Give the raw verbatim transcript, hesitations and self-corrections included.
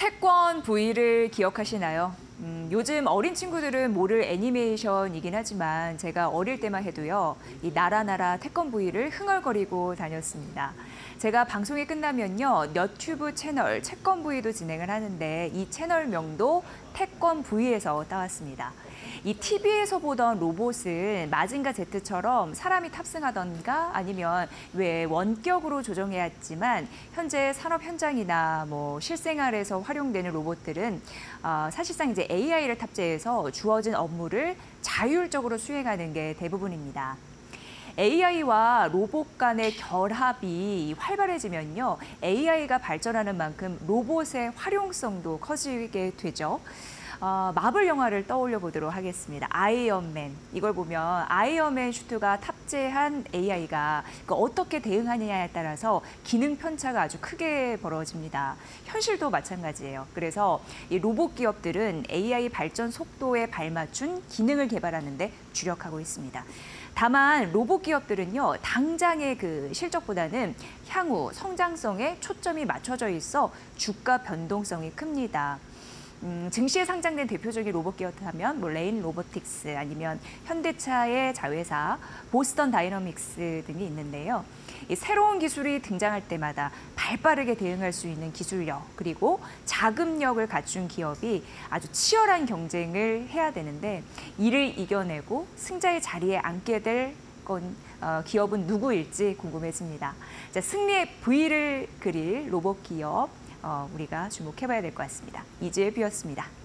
태권 브이를 기억하시나요? 음, 요즘 어린 친구들은 모를 애니메이션이긴 하지만 제가 어릴 때만 해도요, 이 나라나라 태권 브이를 흥얼거리고 다녔습니다. 제가 방송이 끝나면요, 너튜브 채널 채권 브이도 진행을 하는데 이 채널명도 태권 브이에서 따왔습니다. 이 티비에서 보던 로봇을 마징가 제트처럼 사람이 탑승하던가 아니면 왜 원격으로 조정해야 했지만 현재 산업 현장이나 뭐 실생활에서 활용되는 로봇들은 어, 사실상 이제 에이아이를 탑재해서 주어진 업무를 자율적으로 수행하는 게 대부분입니다. 에이아이와 로봇 간의 결합이 활발해지면요, 에이아이가 발전하는 만큼 로봇의 활용성도 커지게 되죠. 어, 마블 영화를 떠올려 보도록 하겠습니다. 아이언맨. 이걸 보면 아이언맨 슈트가 탑재한 에이아이가 어떻게 대응하느냐에 따라서 기능 편차가 아주 크게 벌어집니다. 현실도 마찬가지예요. 그래서 이 로봇 기업들은 에이아이 발전 속도에 발맞춘 기능을 개발하는 데 주력하고 있습니다. 다만 로봇 기업들은요, 당장의 그 실적보다는 향후 성장성에 초점이 맞춰져 있어 주가 변동성이 큽니다. 음, 증시에 상장된 대표적인 로봇 기업 하면 뭐 레인 로보틱스 아니면 현대차의 자회사 보스턴 다이너믹스 등이 있는데요. 이 새로운 기술이 등장할 때마다 발빠르게 대응할 수 있는 기술력 그리고 자금력을 갖춘 기업이 아주 치열한 경쟁을 해야 되는데 이를 이겨내고 승자의 자리에 앉게 될 건, 어, 기업은 누구일지 궁금해집니다. 자, 승리의 브이를 그릴 로봇 기업 어, 우리가 주목해봐야 될 것 같습니다. 이지혜 뷰였습니다.